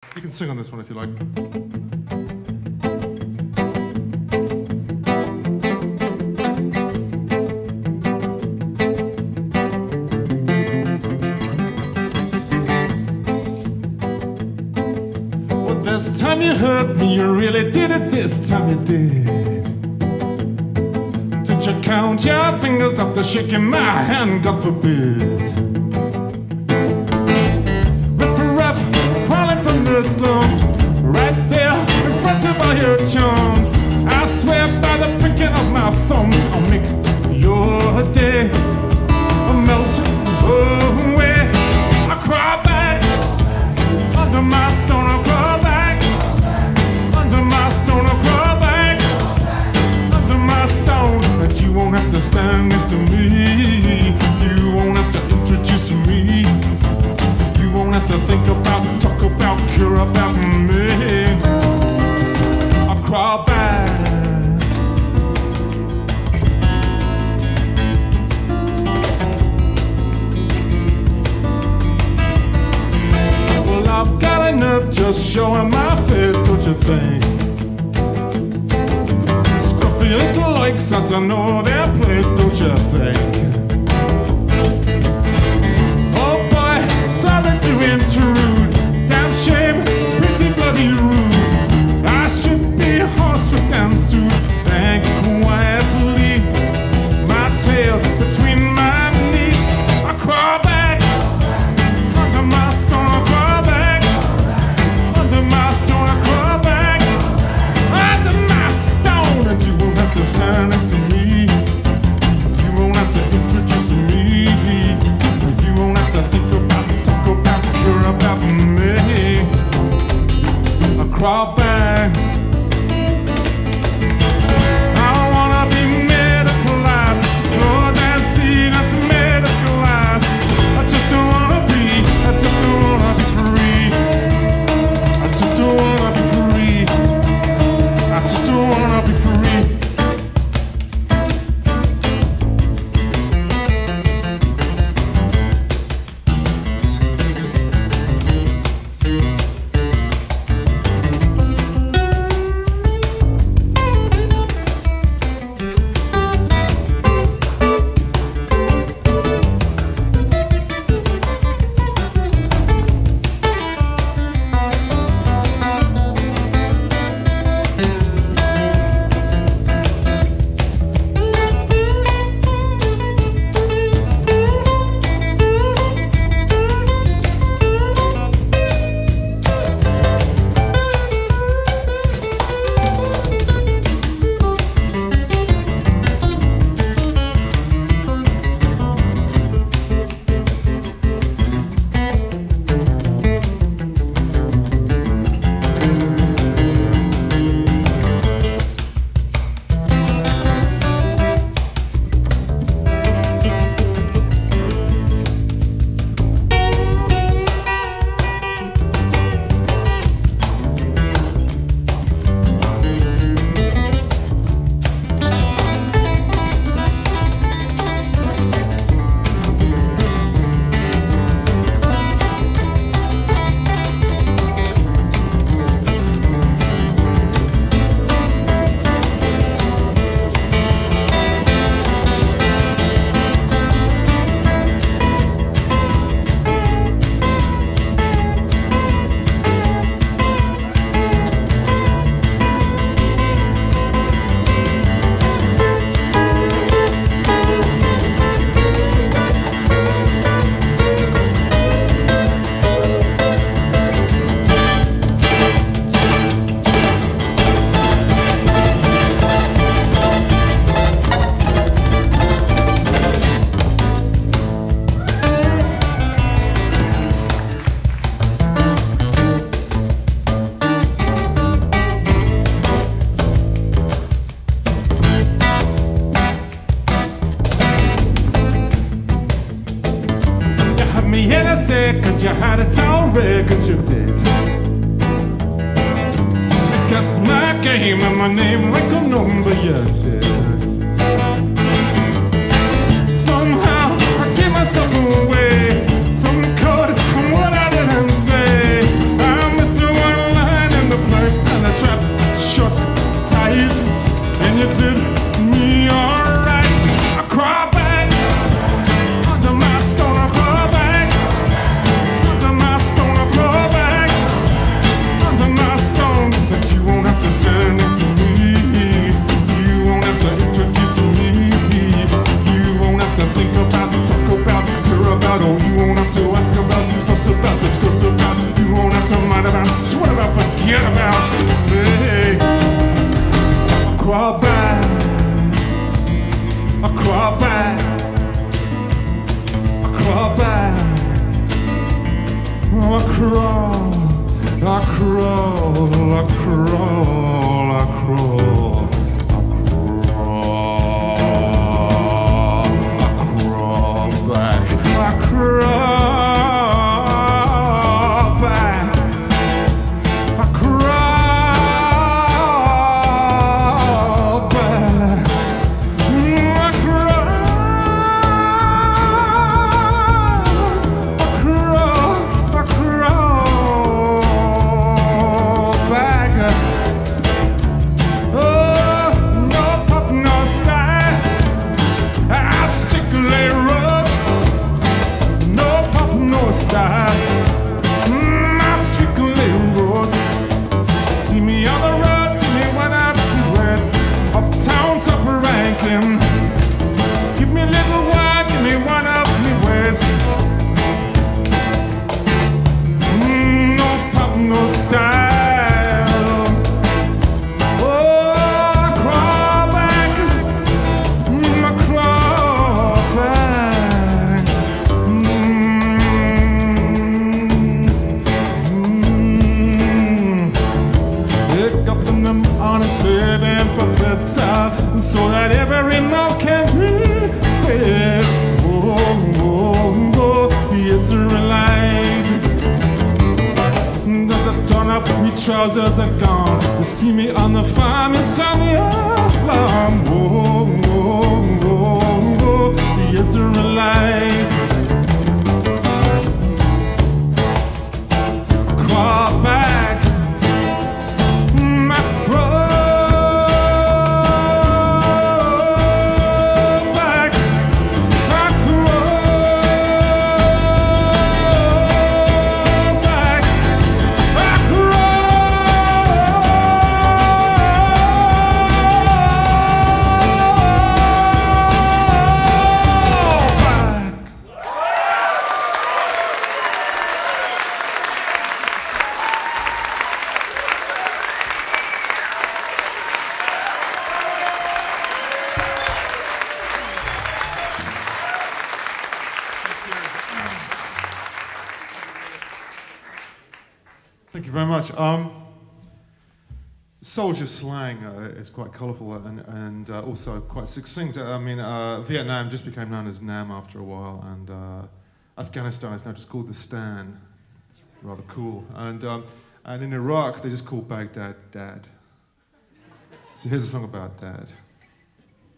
You can sing on this one if you like. Well, this time you hurt me, you really did it, this time you did. Did you count your fingers after shaking my hand? God forbid. The slums, right there in front of all your charms. I swear by the prinking of my thumbs, I'll make your day melt away. I crawl back under my stone, I crawl back under my stone, I crawl back under my stone. But you won't have to stand next to me, you won't have to introduce me, you won't have to think about, talk about, care about me. I'll crawl back. Well, I've got enough just showing my face, don't you think? Scruffy little likes ought to know their place, don't you think? Sorry to intrude, damn shame, pretty bloody rude. I should be horse-whipped and sued, and quietly, my tail between my knees. I crawl back under my stone, I crawl back under my stone, I crawl back under my stone. And you won't have to stand next to me, you won't have to introduce me, you won't have to think about about me. I crawl back. I wanna be made of glass, floors and ceilings made of glass. I just don't wanna be, I just don't wanna be free. I just don't wanna be free. I just don't wanna be free. Could you had it already, could you did? Guess my game and my name like a number, you did. Somehow I gave myself away, some code, some word I didn't say. I'm Mr. forget about. Hey, I crawl back, I crawl back, I crawl back. Oh, I crawl, I crawl, I crawl, I crawl. So that every mouth can be fed. Oh, oh, oh, the Israelite. The torn-up trousers are gone. You see me on the farm, it's on the alarm. Oh, oh, oh, oh, the Israelite. Crawl back. Thank you very much. Soldier slang is quite colourful and also quite succinct. I mean, Vietnam just became known as Nam after a while, and Afghanistan is now just called the Stan. It's rather cool. And in Iraq, they just call Baghdad Dad. So here's a song about Dad.